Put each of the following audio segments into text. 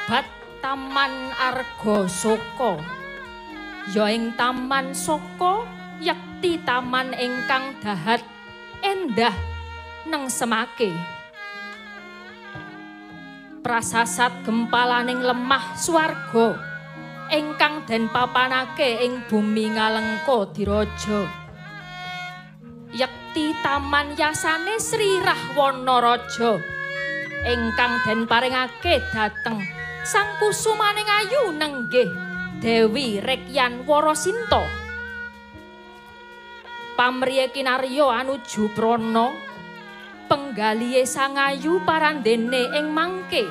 mlebat Taman Argasaka. Ya ing Taman Saka yakti taman ingkang dahat endah nengsemake. Prasasat gempalaning lemah swarga ingkang den papanake ing bumi Ngalengka Diraja. Yakti taman yasane Sri Rahwana Raja ingkang den paringake dhateng Sang Kusumaning Ayu nenggih Dewi Rekyan Warasinta. Pamriye kinarya anuju prana penggalihe Sang Ayu parandene ing mangke.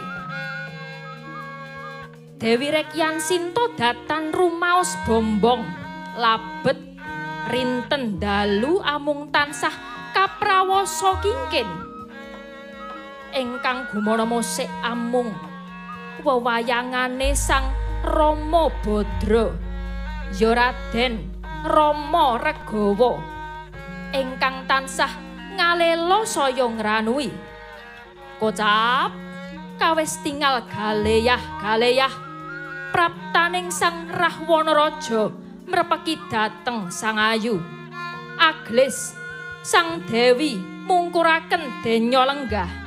Dewi Rekyan Sinta datan rumaos bombong labet rinten dalu amung tansah kaprawasa kingkin. Ingkang gumana musik amung wewayangane Sang Rama Badra ya Raden Rama Regawa ingkang tansah ngalela saya ngranui. Kocap kawis tinggal galeyah praptaning Sang Rahwana Raja mrepeki dhateng Sang Ayu. Aglis Sang Dewi mungkuraken denya lenggah.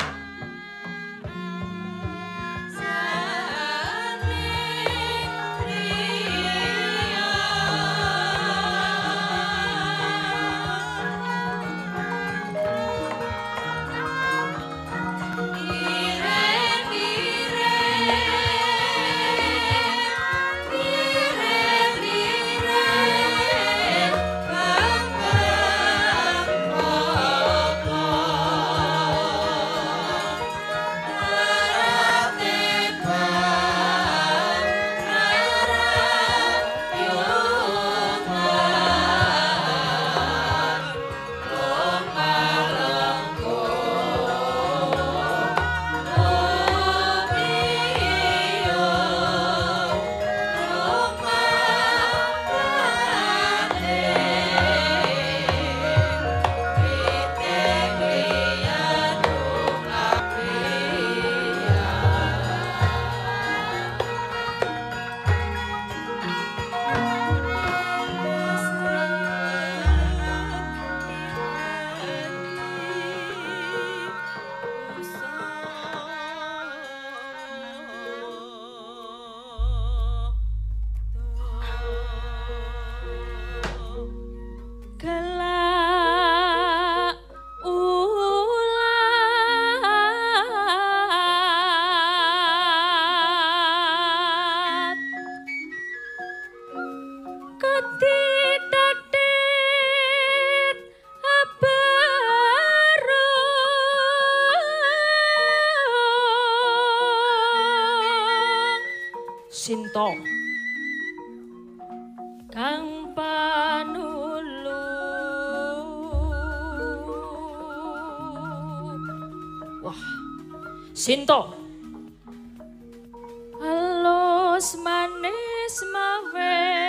Sinta kang panulu. Wah, Sinta halus manis mawehku.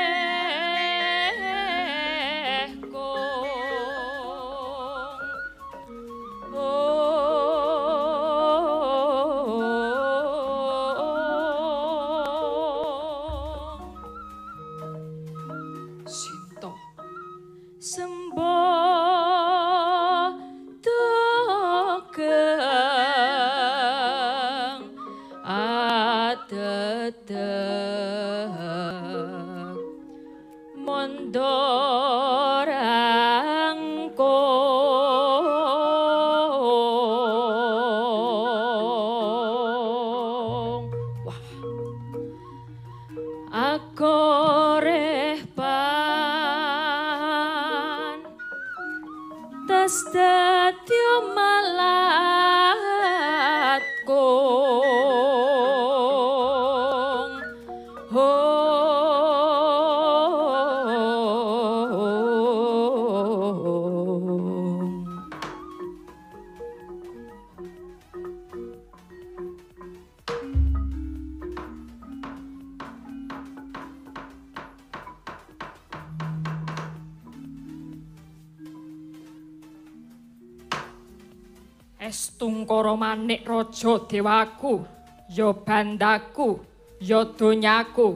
Estungkara manik raja dewaku ya bandaku Ya donyaku.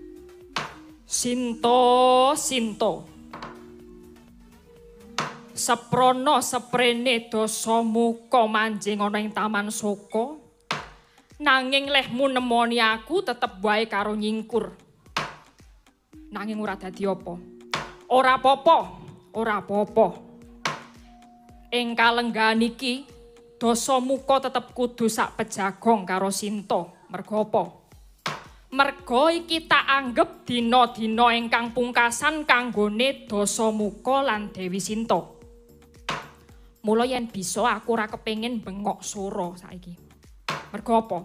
Sinto. Seprono seprene dosa muka manjing ana ing taman Soko. Nanging lehmu nemoni aku tetep wae karo nyingkur. Nanging ora dadi apa. Ora apa-apa. Ing kalenggahan iki dosa muka tetep kudu sak pejagong karo Sinto. Mergo apa? Mergo iki tak anggep dina-dina ingkang pungkasan kanggone dosa muka lan Dewi Sinto. Mula yen bisa aku ora kepengin bengok sora saiki. Mergo apa?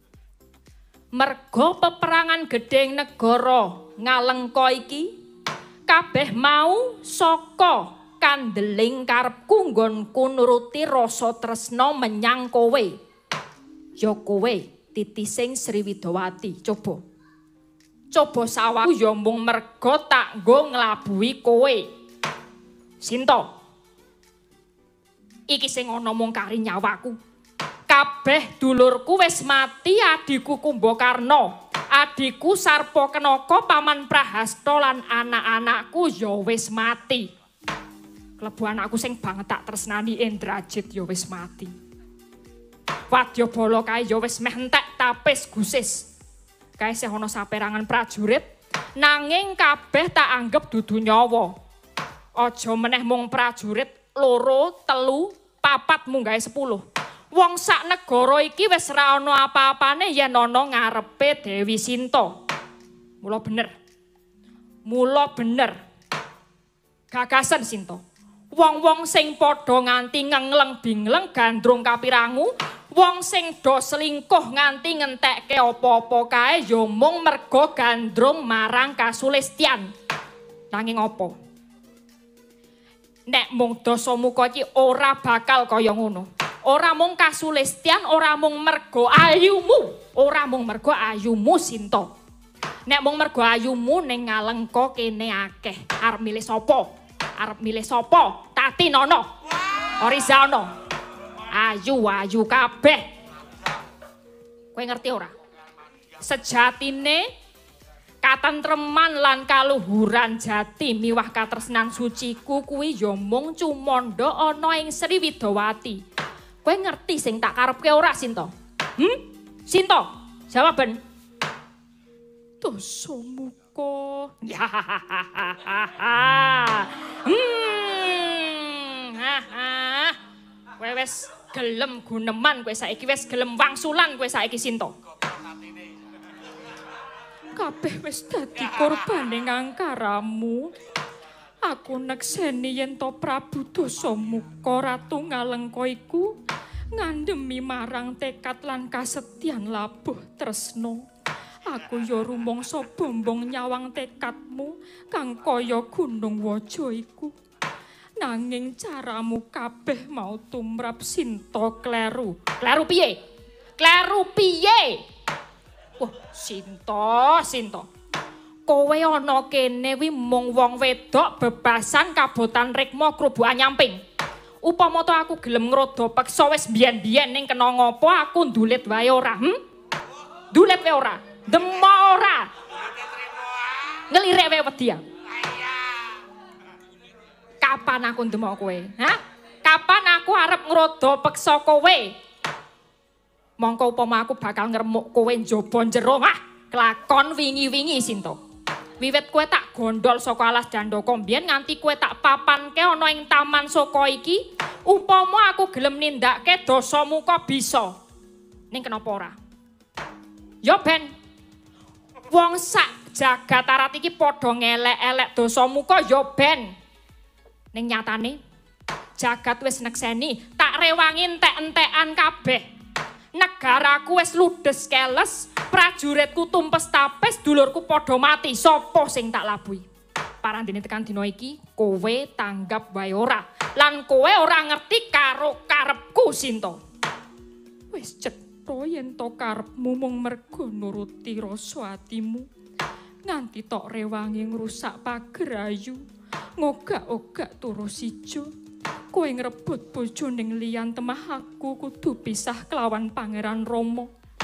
Mergo peperangan gedhe negara Ngalengka iki kabeh mau saka kandeling karepku nggonku nuruti rasa tresna menyang kowe. Ya kowe titising Sriwidawati. Coba sawaku ya mung mergo tak nggo nglabuhi kowe. Sinto. Iki sing ana mung kari nyawaku. Kabeh dulurku wis mati, adikku Kumbakarna, adikku Sarpakenaka, Paman Prahasta lan anak-anakku ya wis mati. Klebu anakku sing banget tak tresnani Indrajit ya wis mati. Wadyabala kae ya wis meh entek tapis gusis. Kae sih ana saperangan prajurit, nanging kabeh tak anggap dudu nyawa. Aja meneh mung prajurit 2, 3, 4 munggahe 10. Wong sak negara iki wis ora ana apa-apane yen ana ngarepe Dewi Sinta. Mula bener. Gagasan Sinta. Wong-wong sing padha nganti ngengleng bingleng gandrung kapirangu, wong sing do selingkuh nganti ngentekke apa-apa kae ya mung merga gandrung marang kasulestian. Nanging apa? Nek mung dosa muka iki ora bakal kaya ngono. Ora mung kasulestian, ora mung merga ayumu, Sinta. Nek mung merga ayumu ning Ngalengka kene akeh. Arep milih sapa? Tati nono. Oriza ono. Ayu kabeh. Kowe ngerti ora? Sejatine katentreman lan kaluhuran jati miwah katresnan suciku kuwi ya mung cumandha ana ing Sriwidawati. Kowe ngerti sing tak karepke ora, Sinta? Sinta, jawaban. Dosa muka. Ya. Kowe wis gelem guneman, kowe saiki wis gelem wangsulan, kowe saiki Sinta. Kabeh wis dadi korbane ngangkaramu. Aku nekseni yen to Prabu Dasamuka Ratu Ngalengka iku ngandhemi marang tekad lan kasetyan labuh tresna. Aku ya rumangsa bombong nyawang tekadmu kang kaya gunung waja iku. Nanging caramu kabeh mau tumrap Sinta kleru. Kleru piye? Wah, Sinta. Kowe ana kene wi mung wong wedok bebasan kabotan rikma krubukan nyamping. Upama to aku gelem ngrodo peksa wis biyen-biyen ning kena ngopo aku ndulit wae ora? Ndulit wae ora? Demo ora? Ngelirek wae wedi ya. Kapan aku ndemo kowe? Kapan aku arep ngrodo peksa kowe? Mongko upama aku bakal ngremuk kowe njaba njero. Kelakon wingi-wingi Sinta. Wiwit kowe tak gondol saka alas Dandaka mbiyen nganti kowe tak papanke ana ing taman Soko iki, upama aku gelem nindakke dosa muka bisa. Ning kenapa ora? Ya ben wong sak jagat arat iki padha ngelek-elek dosa muka ya ben. Ning nyatane jagat wis nekseni, tak rewangi entek-entekan kabeh. Negaraku wis ludes keles, prajuritku tumpes tapis, dulurku padha mati. Sopo sing tak labui? Parandene tekan dina iki, kowe tanggap wae ora. Lan kowe ora ngerti karo karepku, Sinta. Wis cetha yen to karepmu mung merga nuruti rasa atimu. Nganti tok rewangi ngrusak pager ayu, ngogak-ogak turu sijo. Kowe ngrebut bojo ning liyan temah aku kudu pisah kelawan Pangeran Rama.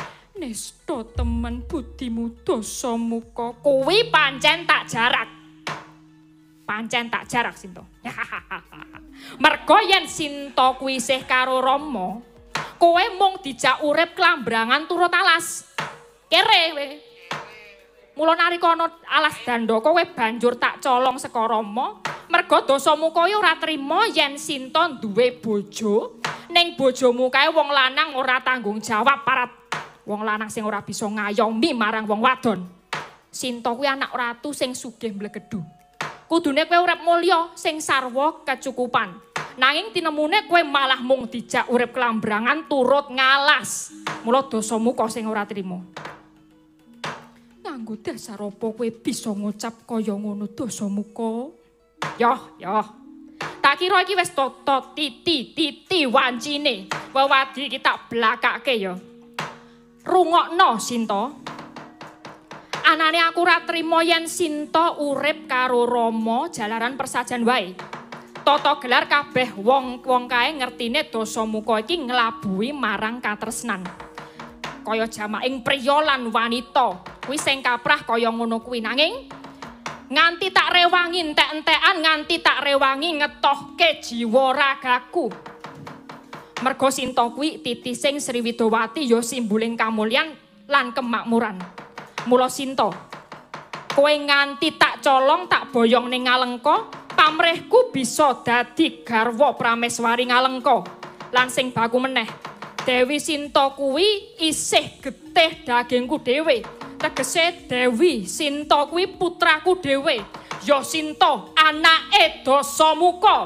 Nesta temen budimu Dasamuka kuwi pancen tak jarak. Pancen tak jarak Sinta. Merga yen Sinta kuwi isih karo Rama, kowe mung dijak urip klambrangan turut alas. Kere kowe. Mula nalika ana alas Dandaka kowe banjur tak colong saka Rama, merga Dasamuka ora trima yen Sinta duwe bojo, ning bojomu kae wong lanang ora tanggung jawab parat. Wong lanang sing ora bisa ngayomi marang wong wadon. Sinta kuwi anak ratu sing sugih mblegedu. Kudune kowe urip mulya sing sarwa kecukupan. Nanging tinemune kowe malah mung dijak urip klambrangan turut ngalas. Mula Dasamuka sing ora trima. Nganggo dasar apa kowe bisa ngucap kaya ngono Dasamuka? Yoh. Tak kira iki wis toto titi wancine. Wewadi iki tak blakake ya. Rungokno Sinta. Anane aku ora trima yen Sinta urip karo Rama jalaran persajan wae. Tata gelar kabeh wong kae ngertine Dasamuka iki nglabuhi marang katresnan. Kaya jamaking priya lan wanita, kuwi sing kaprah kaya ngono kuwi nanging nganti tak rewangi entek-entekan nganti tak rewangi ngetohke jiwa ragaku. Merga Sinta kuwi titi sing Sriwidawati ya simboling kamulyan lan kemakmuran. Mula Sinta, kowe nganti tak colong tak boyong ning Ngalengka, pamrihku bisa dadi garwa Prameswari Ngalengka. Lan sing baku meneh, Dewi Sinta kuwi isih getih dagingku dhewe. Tegese Dewi Sinta kuwi putraku dhewe. Ya Sinta anake Dasamuka.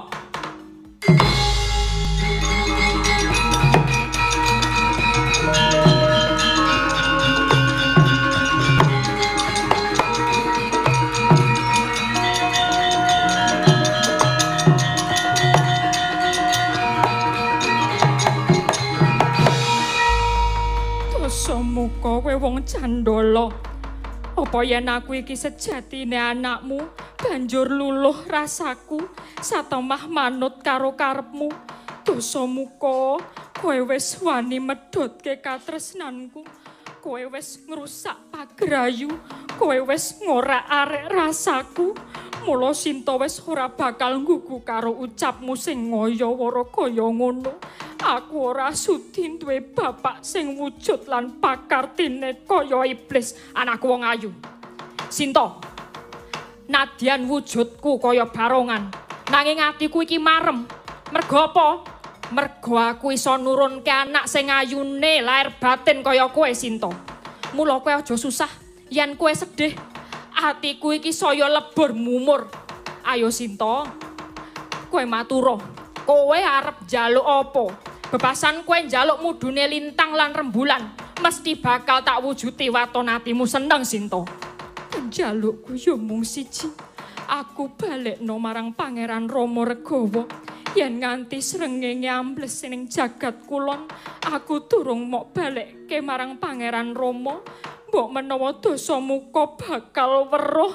Dasamuka kowe wong candala. Apa yen aku iki sejatine anakmu, banjur luluh rasaku, satemah manut karo karepmu. Dasamuka, kowe wis wani medhotke katresnanku. Kowe wis ngrusak pagrayu, kowe wis ngorak-arek rasaku. Mula Sinta wis ora bakal nggugu karo ucapmu sing ngaya-wara kaya ngono. Aku ora sudi duwe bapak sing wujud lan pakartine kaya iblis, anakku wong ayu. Sinta, nadyan wujudku kaya barongan, nanging atiku iki marem. Merga apa? Merga aku iso nurunke anak sing ayune lair batin kaya kowe, Sinta. Mula kowe aja susah, yen kowe sedih, atiku iki saya lebur mumur. Ayo Sinta, kowe matura, kowe arep njaluk apa? Bebasan kowe njaluk mudune lintang lan rembulan, mesti bakal tak wujuti waton atimu seneng Sinta. Njalukku ya mung siji, aku balekno marang Pangeran Rama Regawa. Yen nganti srengenge ambles ning jagat kulon, aku durung mok balekke marang Pangeran Rama. Mbok menawa Dasamuka bakal weruh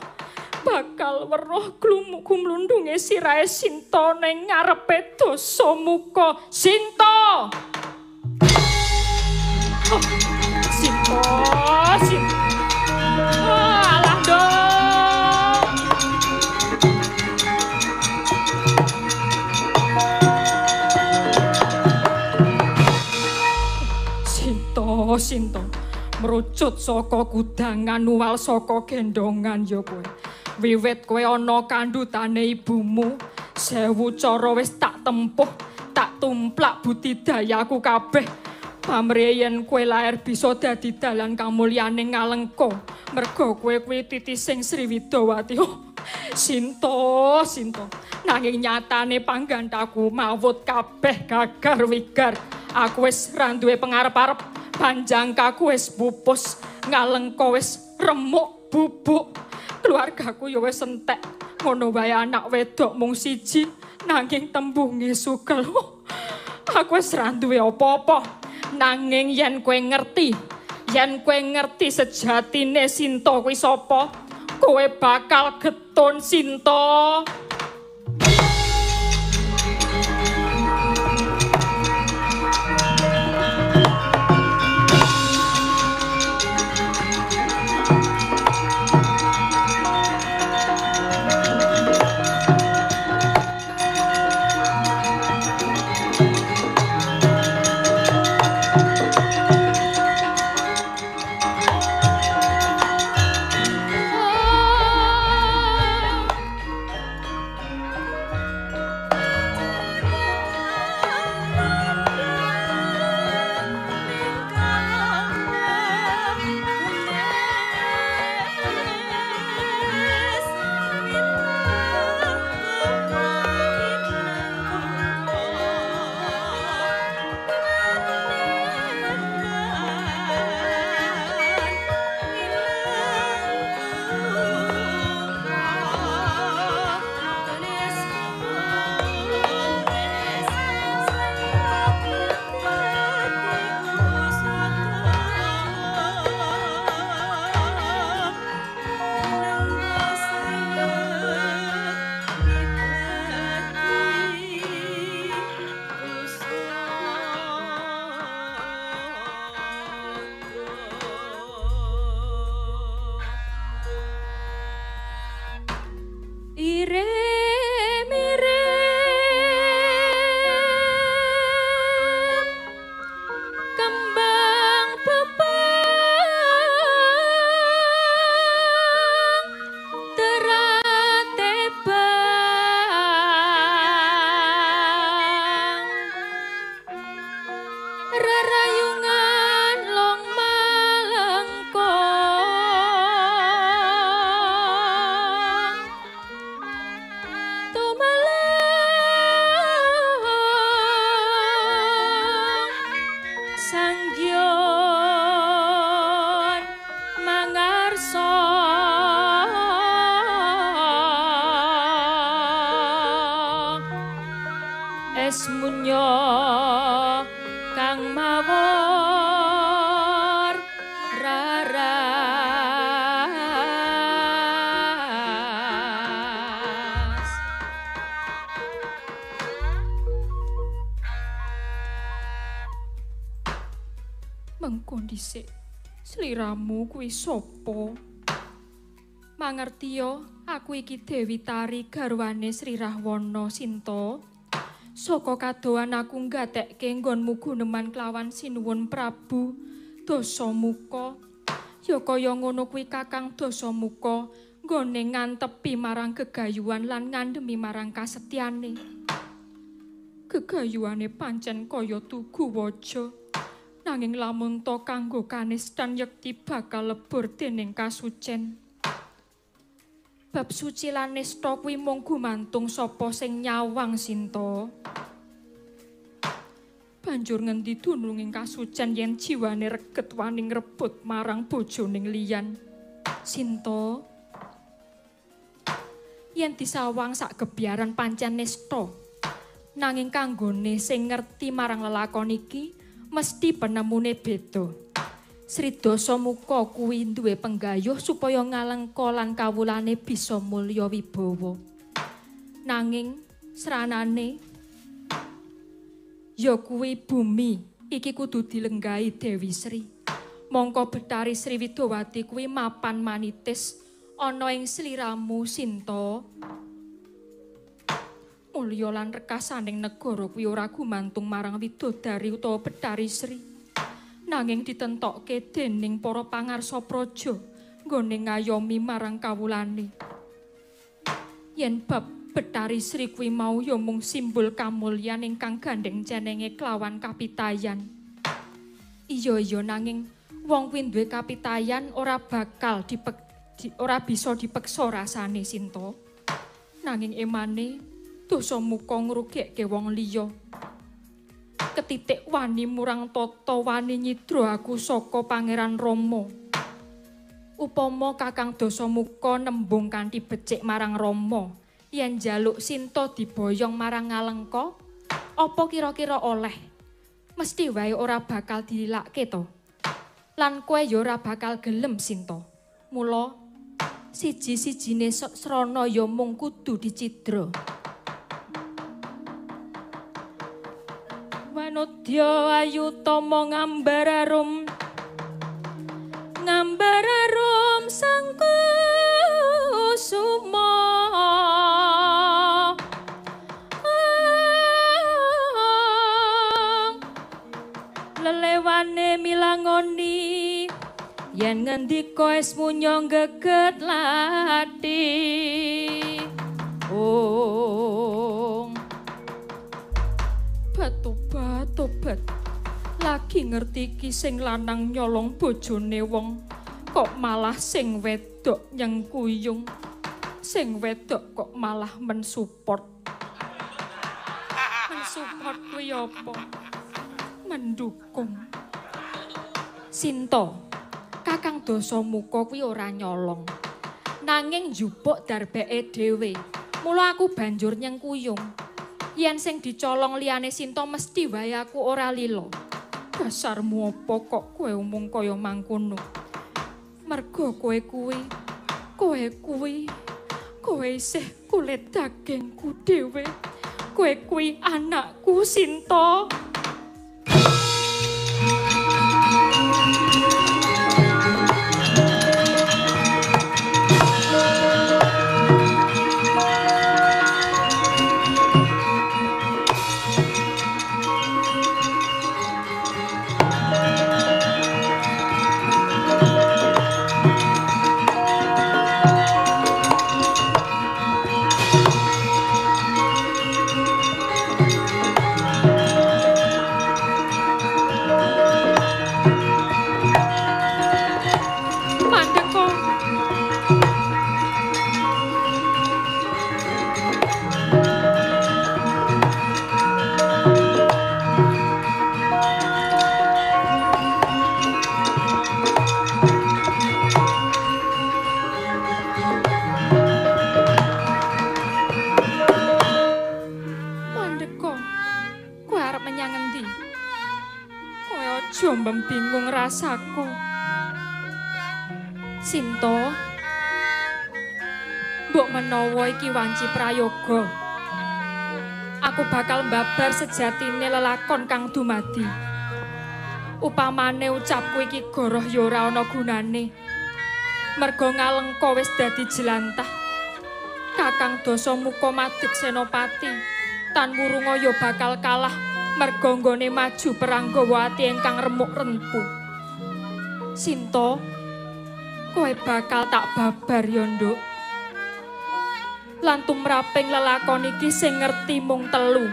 glumundunge sirahe Sinta ning ngarepe Dasamuka. Sinta! Oh, Sinta. Alah dong. Sinta. Merucut saka kudangan nuwal saka gendongan ya kowe. Wiwit kowe ana kandhutane ibumu, 1000 cara wis tak tempuh, tak tumplak budidayaku kabeh. Pamrih yen kowe lair bisa dadi dalan kamulyaning Ngalengka, merga kowe kuwi titi sing Sriwidawati. Oh, Sinta. Nanging nyatane panggandaku mawut kabeh gagar wigar. Aku wis ra duwe pangarep-arep, panjangkaku wis pupus, Ngalengka wis remuk bubuk. Keluargaku ya wis entek, ngono wae anak wedok mung siji, nanging tembunge sugel. Aku wis ra duwe apa-apa, nanging yen kowe ngerti sejatine Sinta kuwi sapa, kowe bakal getun Sinta. kang mawar raras. Mengko dhisik sliramu kuwi sapa? Mangertiya aku iki Dewi Tari garwane Sri Rahwana Sinta. Saka kadohan aku nggatekke nggonmu guneman klawan sinuwun Prabu Dasamuka. Ya kaya ngono kuwi Kakang Dasamuka nggone ngantepi marang gegayuhan lan ngandhemi marang kasetyane. Gegayuhane pancen kaya tugu waja. Nanging lamun to kanggo kanistan yekti bakal lebur dening kasucen. Bab suci lan nista kuwi mung gumantung sapa sing nyawang Sinta. Banjur ngendi dununging kasucen yen jiwane reget wani ngrebut marang bojoning liyan. Sinta, yen disawang sak gebyaran pancen nista. Nanging kanggone sing ngerti marang lelakon iki mesti penemune beda. Sri Dasamuka kuwi duwe penggayuh supaya ngalengka lan kawulane bisa mulya wibawa. Nanging sranane ya kuwi bumi iki kudu dilenggahi Dewi Sri. Mongko Betari Sri Widowati kuwi mapan manitis ana ing sliramu Sinta. Mulya lan rekasaning negara kuwi ora gumantung marang widodari utawa Betari Sri. Nanging ditentokke dening para pangarsa praja nggone ngayomi marang kawulane. Yen bab Betari Sri kuwi mau ya mung simbol kamulyan ingkang gandeng jenenge klawan kapitayan. Iya nanging wong kuwi duwe kapitayan ora bakal ora bisa dipeksa rasane Sinta. Nanging emane Dasamuka ngrugekke wong liya. Ketitik wani murang tata wani nyidra aku saka Pangeran Rama. Upama Kakang Dasamuka nembung kanthi becik marang Rama yen njaluk Sinta diboyong marang Ngalengka, apa kira-kira oleh? Mesti wae ora bakal dililakke to. Lan kowe ya ora bakal gelem Sinta. Mula siji-sijine srana ya mung kudu dicidra. Wanodya ayutama ngambararum sang kusuma lelewane milangoni yen ngendika esmunya geget lati. Tobat lagi ngerti ki sing lanang nyolong bojone wong kok malah sing wedok nyengkuyung, sing wedok kok malah mensupport kuwi apa? Mendukung. Sinta, Kakang Dasamuka kuwi ora nyolong nanging njupuk darbeke dhewe. Mula aku banjur nyengkuyung. Yen sing dicolong liyane Sinta mesti wae aku ora lila. Dasarmu apa kok kowe omong kaya mangkono? Mergo kowe isih kulit dagingku dhewe. Kowe kuwi anakku Sinta. menyang endi? Kowe aja bingung rasaku. Sinto, mbok menawa iki wanci prayoga. Aku bakal mbabar sejatine lelakon kang dumadi. Upamane ucapku iki goroh ya ora ana gunane. Merga ngalengka wis dadi jelantah. Kakang Dasamuka madeg senopati, Tan Wurunga ya bakal kalah merga nggone maju perang gawa ati ingkang remuk rentu. Sinto, kowe bakal tak babar ya, Nduk. Lan tumraping lelakon iki sing ngerti mung telu.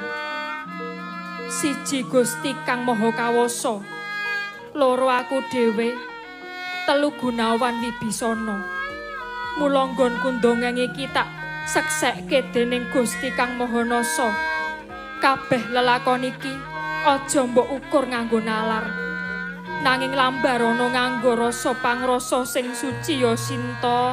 Siji Gusti Kang Maha Kawasa, loro aku dhewe, telu Gunawan Wibisana. Mula nggonku ndongeng iki tak seksekke dening Gusti Kang Maha Nasa. Kabeh lelakon iki aja mbok ukur nganggo nalar, nanging lambarono nganggo rasa pangrasa sing suci ya Sinta.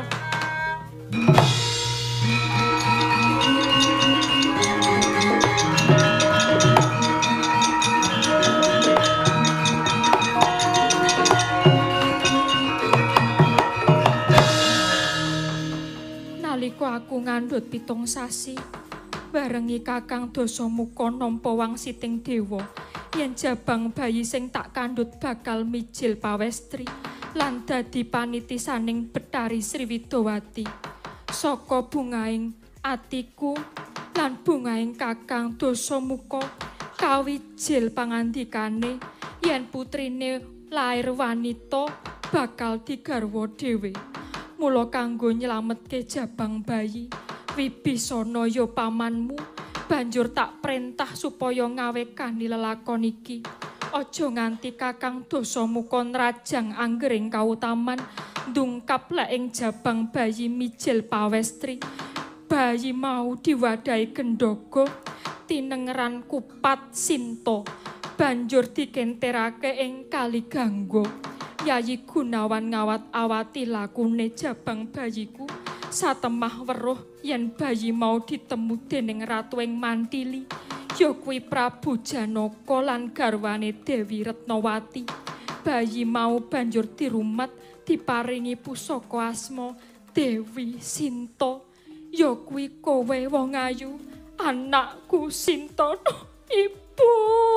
Nalika aku ngandhut 7 sasi, barengi Kakang Dasamuka nampa wangsiting dewa yen jabang bayi sing tak kandhut bakal mijil pawestri lan dadi panitisaning Betari Sriwidawati. Saka bungaing atiku lan bungaing Kakang Dasamuka kawijil pangandikane yen putrine lair wanita bakal digarwa dhewe. Mula kanggo nyelametke jabang bayi, Wibisana ya pamanmu, banjur tak perintah supaya ngawekani lelakon iki. Aja nganti Kakang Dasamuka nrajang anggering kautaman ndungkap lek ing jabang bayi mijil pawestri. Bayi mau diwadahi gendhaga tinengeran kupat Sinta, banjur dikenterake ing Kali Gangga. Yayi Gunawan ngawat-awati lakune jabang bayiku. Satemah weruh yen bayi mau ditemu dening ratu ing Mantili, ya kuwi Prabu Janaka lan garwane Dewi Retnawati. Bayi mau banjur dirumat diparingi pusaka asma Dewi Sinta. Ya kuwi kowe wong ayu, anakku Sinta. Ibu.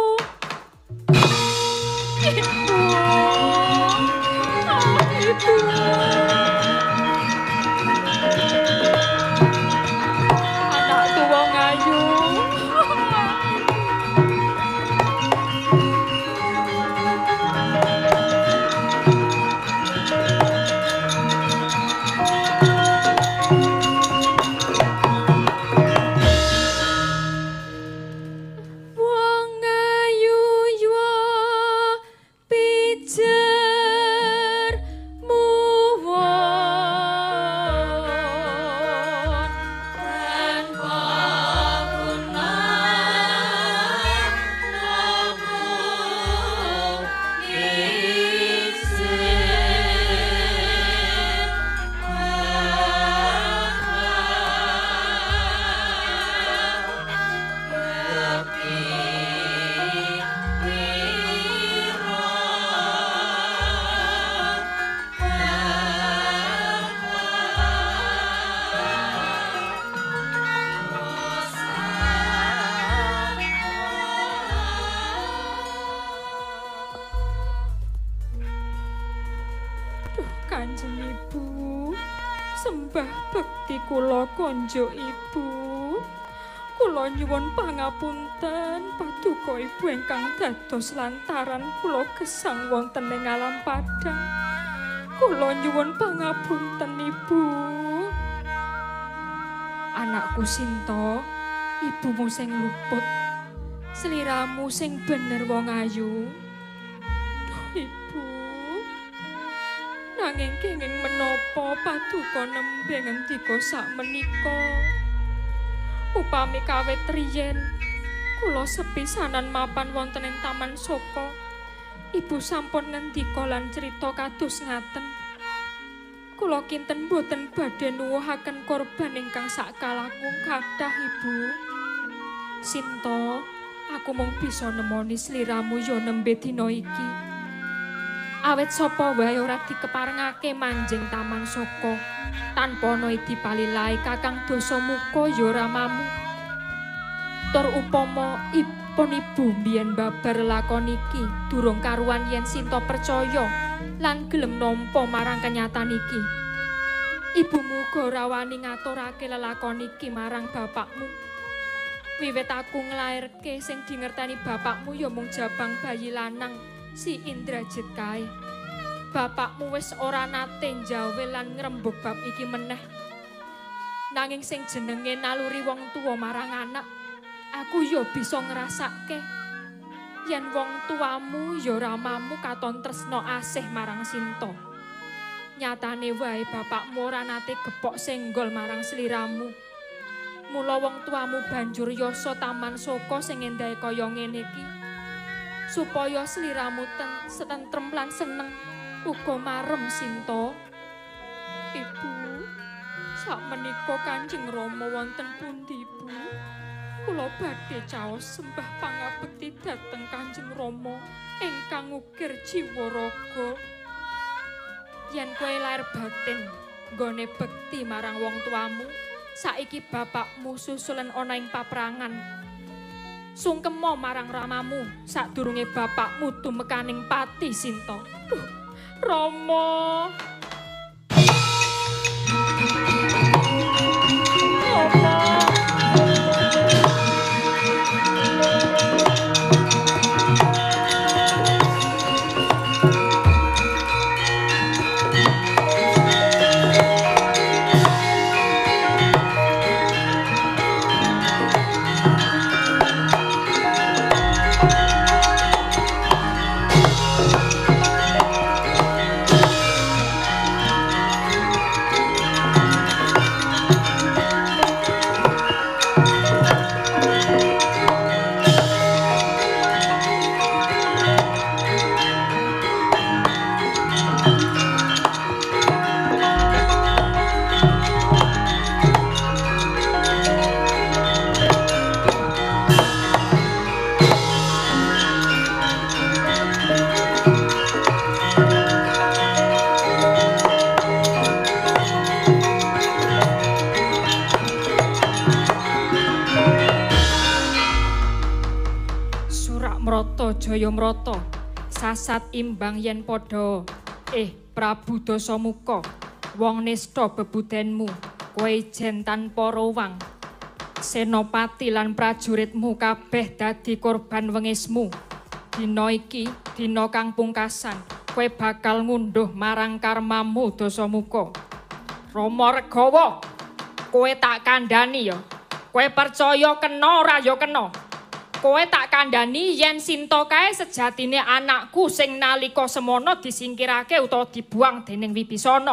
Ibu. Ibu. Anakku wong ayu. Wong ayu yo pijer muwon tanpa gunaan nopo Kanjeng Ibu, sembah bekti kula konjo Ibu. Kula nyuwun pangapunten paduka Ibu ingkang dados lantaran kula gesang wonten ing alam padang. Kula nyuwun pangapunten Ibu. Anakku Sinta, ibumu sing luput, sliramu sing bener wong ayu. Duh Ibu. Nanging kenging menapa paduka nembe ngendika sakmenika. Upami kawit riyen kula sepisanan mapan wonten ing Taman Saka, Ibu sampun ngendika lan crita kados ngaten. Kula kinten boten badhe nuwuhaken korban ingkang sakalaku kathah Ibu. Sinta, Aku mung bisa nemoni sliramu ya nembe dina iki. Awit sapa wae ora dikeparengake manjing taman Soko tanpa ana dipalilahi Kakang Dasamuka ya ramamu. Tur upama ipun ibu mbiyen babar lakon iki durung karuan yen Sinta percaya lan gelem nampa marang kenyataan iki. Ibumu uga ora wani ngaturake lelakon iki marang bapakmu. Wiwit aku nglairke sing dingertani bapakmu ya mung jabang bayi lanang si Indrajit kae. Bapakmu wis ora nate njawe lan ngrembug bab iki meneh. Nanging sing jenenge naluri wong tuwa marang anak, aku ya bisa ngrasake yen wong tuamu ya ramamu katon tresna asih marang Sinta. Nyatane wae bapakmu ora nate gepok senggol marang sliramu. Mula wong tuamu banjur yasa taman Soko sing endahe kaya ngene iki supaya sliramu setentrem lan seneng uga marem Sinta. Ibu, sakmenika Kanjeng Rama wonten pundi, Bu? Kula badhe caos sembah pangabekti dhateng Kanjeng Rama ingkang ukir jiwa raga. Yen kowe lair batin nggone bekti marang wong tuamu, saiki bapakmu susulen ana ing paprangan. Sungkema marang ramamu sadurunge bapakmu tumekaning pati Sinta. Rama. Rama. Jayamrata sasat imbang yen padha. Prabu Dasamuka, wong nista bebudenmu, kowe jen tanpa rowang. Senopati lan prajuritmu kabeh dadi korban wengismu. Dina iki dina kang pungkasan, kowe bakal ngunduh marang karmamu Dasamuka. Rama Regawa, kowe tak kandhani ya. Kowe percaya kena ora ya kena. Kowe tak kandhani yen Sinta kae sejatine anakku sing nalika semana disingkirake utawa dibuang dening Wibisana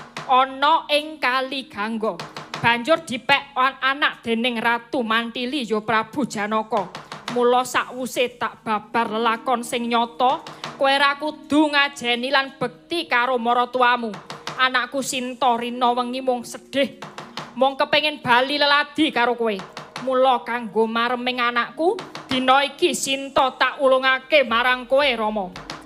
ana ing Kali Gangga. Banjur dipek anak dening Ratu Mantili ya Prabu Janaka. Mula sakwuse tak babar lelakon sing nyata, kowe ra kudu ngajeni lan bekti karo maratuamu. Anakku Sinta rina wengi mung sedih, mung kepengin bali leladi karo kowe. Mula kanggo mareming anakku, dina iki Sinta tak ulungake marang kowe Rama.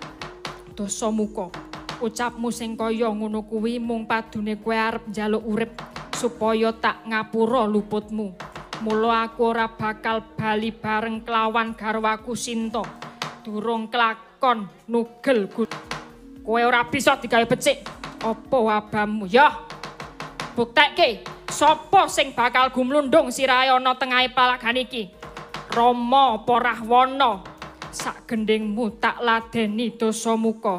Dasamuka, ucapmu sing kaya ngono kuwi mung padune kowe arep njaluk urip supaya tak ngapura luputmu. Mula aku ora bakal bali bareng kelawan garwaku Sinta. Durung kelakon nugel kowe ora bisa digawe becik. Apa wabamu ya? Buktekke sapa sing bakal gumlundung sirahe ana tengahe palagan iki? Rama apa Rahwana? Sak gendhingmu tak ladeni Dasamuka.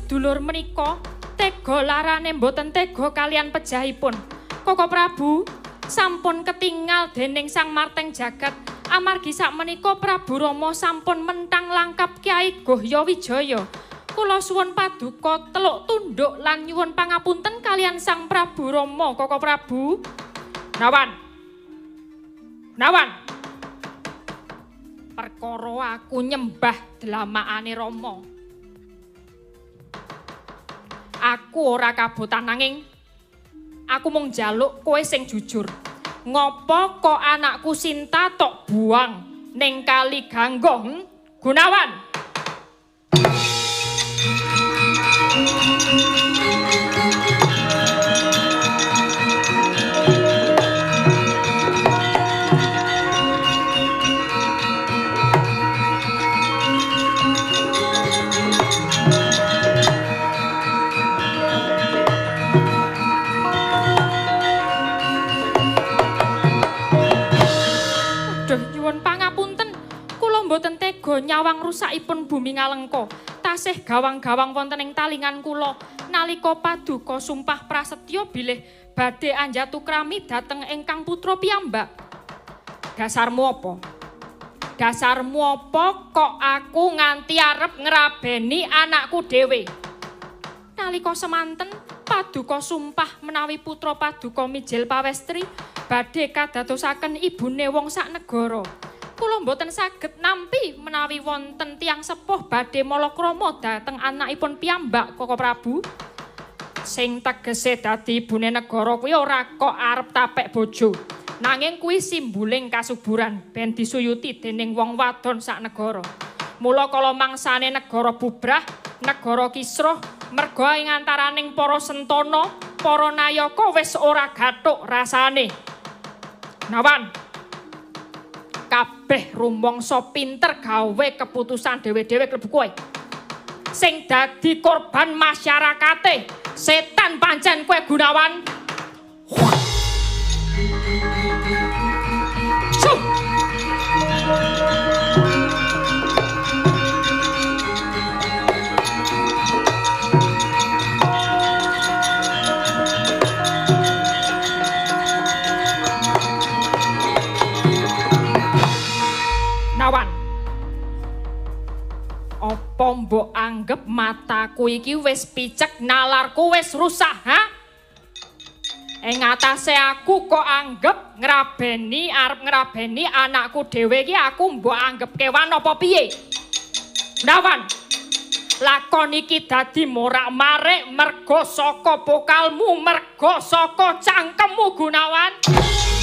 sedulur menika tega larane mboten tega kalian pejahipun. Koko Prabu sampun ketingal dening Sang Marteng Jagat. Amargi sakmenika Prabu Rama sampun mentang langkap Kyai Gohya Wijaya. Kula suwun paduka teluk tunduk lan nyuwun pangapunten kalian Sang Prabu Rama, Koko Prabu. Nawan. Nawan. Perkara aku nyembah dlamakane Rama. Aku ora kabotan nanging aku mung njaluk kowe sing jujur. Ngopo kok anakku Sinta tok buang ning Kali Ganggo, Gunawan? Mboten tega nyawang rusakipun bumi Ngalengka. Tasih gawang-gawang wonten ing talingan kula nalika paduka sumpah prasetya bilih badhe anjatukrami dhateng ingkang putra piyambak. Dasarmu apa? Dasarmu apa kok aku nganti arep ngrabeni anakku dhewe? Nalika semanten paduka sumpah menawi putra paduka mijil pawestri badhe kadadosaken ibune wong sak negara. Kula mboten saged nampi menawi wonten tiyang sepuh badhe malakrama dhateng anakipun piyambak, Koko Prabu. Sing tegese dadi ibune negara kuwi ora kok arep tapek bojo, nanging kuwi simbuling kasuburan ben disuyuti dening wong wadon sak negara. Mula kala mangsane negara bubrah, negara kisruh, merga ing antaraning para sentana, para nayaka wis ora gathuk rasane. Nawan kabeh rumangsa pinter gawe keputusan dhewe-dhewe klebu kowe. Sing dadi korban masyarakate, setan pancen kowe Gunawan. Nawan, apa mbok anggap mataku iki wis picek, nalarku wis rusak, ha? Ing atase aku kok anggap arep ngrabeni anakku dhewe iki aku mbok anggap kewan apa piye? Nawan, lakon iki dadi morak-marik merga saka pokalmu, merga saka cangkemmu Gunawan.